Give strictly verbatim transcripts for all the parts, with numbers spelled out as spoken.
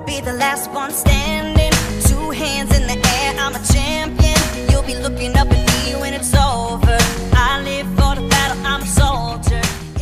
be the last one standing. Two hands in the air, I'm a champion. You'll be looking up at me when it's over. I live for the battle, I'm a soldier.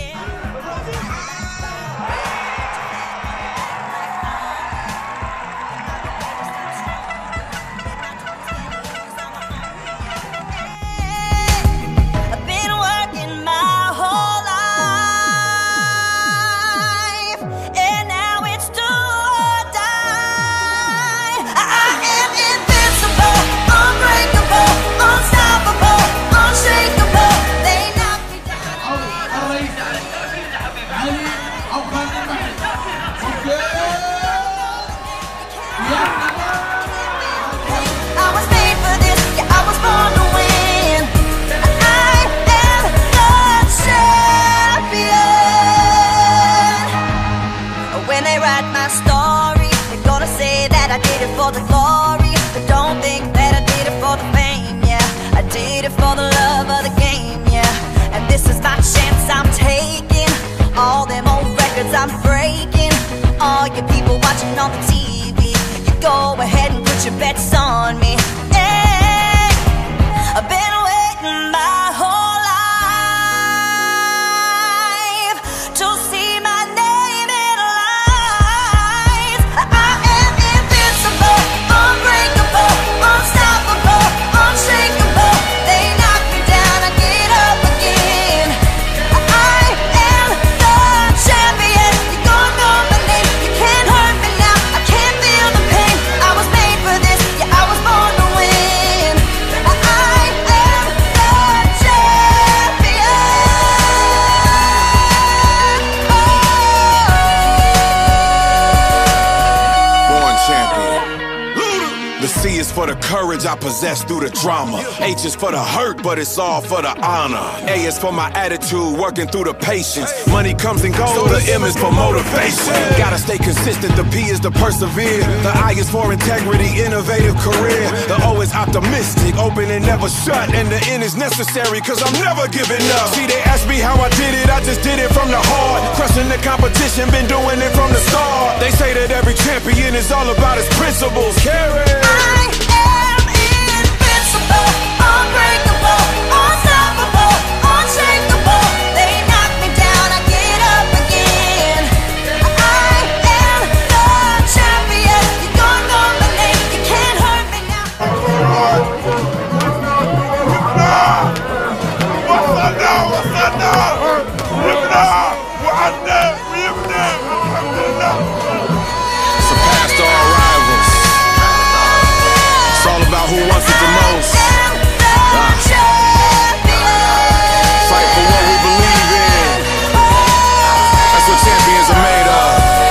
For the glory, but don't think that I did it for the fame, yeah. I did it for the love of the game, yeah. And this is my chance I'm taking. All them old records I'm breaking. All you people watching on the T V, you go ahead and put your bets on me. Hey, I've been waiting my whole life to see my name in lights. I am invincible, unbreakable, unstoppable, unshakable. They knock me down, I get up again. I am the champion. You're gonna know my name. You can't hurt me now. I can't feel the pain. I was made for this. Yeah, I was born to win. I am the champion. Oh. Born champion. The C is for the courage I possess through the drama. H is for the hurt, but it's all for the honor. A is for my attitude, working through the patience. Money comes and goes, so the M is for motivation. Gotta stay consistent, the P is to persevere. The I is for integrity, innovative career. The O is optimistic, open and never shut. And the N is necessary, cause I'm never giving up. See, they ask me how I did it, I just did it from the heart. Crushing the competition, been doing it from the start. They say that every champion is all about his principles. Carry. I am invincible, unbreakable, unstoppable, unshakable. They knock me down, I get up again. I am the champion. You're gonna know my name. You can't hurt me now. وصلنا وصلنا ويبنا وعنا ويبنا الحمد لله. Surpassed all rivals. It's all about who wants it the most. Fight for what we believe in. That's what champions are made of.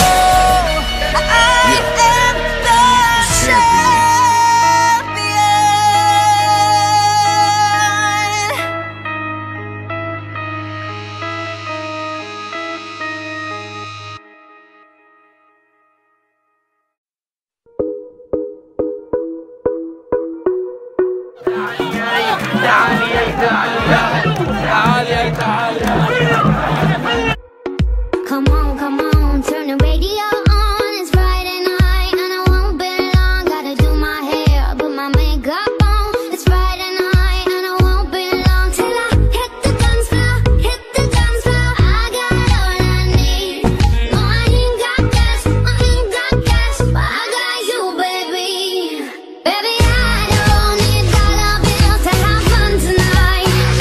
Yeah. Champion. Come on, come on, turn the radio on. It's Friday night and I won't be long. Gotta do my hair, put my makeup on. It's Friday night and I won't be long till I hit the dance floor, hit the dance floor. I got all I need. No, I ain't got cash, I ain't got cash, but I got you, baby. Baby, I don't need dollar bills to have fun tonight.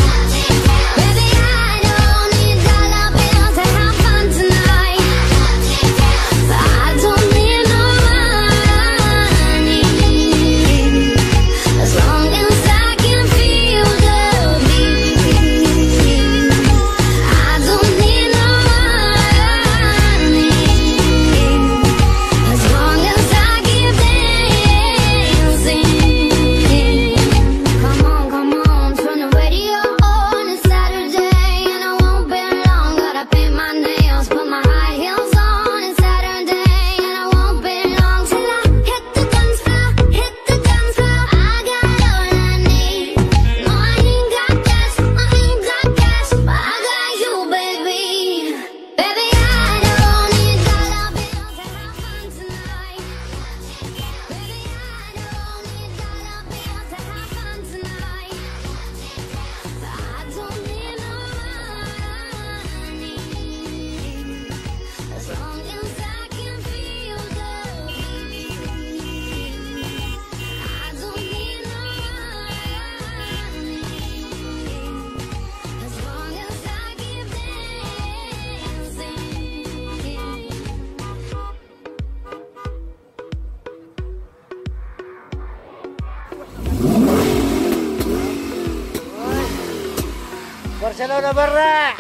برشلونة برا.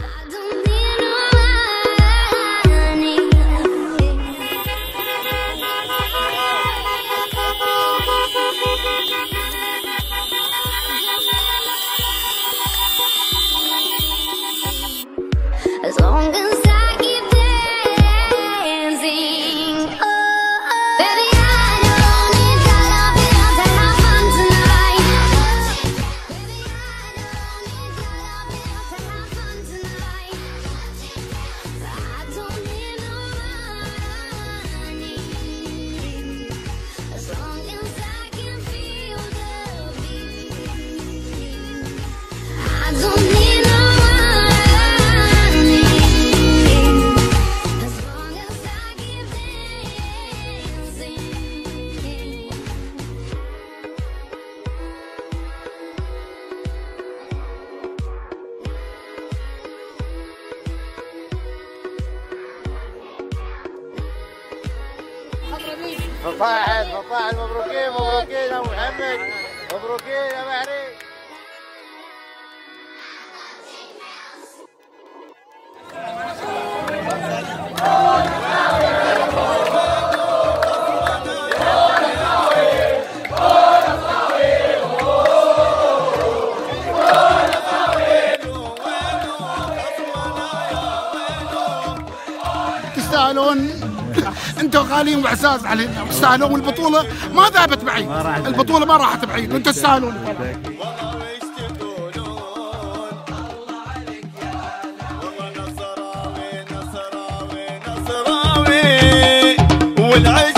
As long as I keep dancing, oh, oh. Baby, I don't need your love, we want to have fun tonight. Baby, I don't need your love, we want to have fun tonight. I don't need no money, as long as I can feel the beat. I don't need no فطاحل فطاحل مبروكين مبروكين يا ابو محمد مبروكين يا بحري. تستاهلون، انتم غاليين واعزاز علينا تستاهلون، والبطوله ما ذهبت بعيد، البطوله ما راحت بعيد، انتم تستاهلون. والعين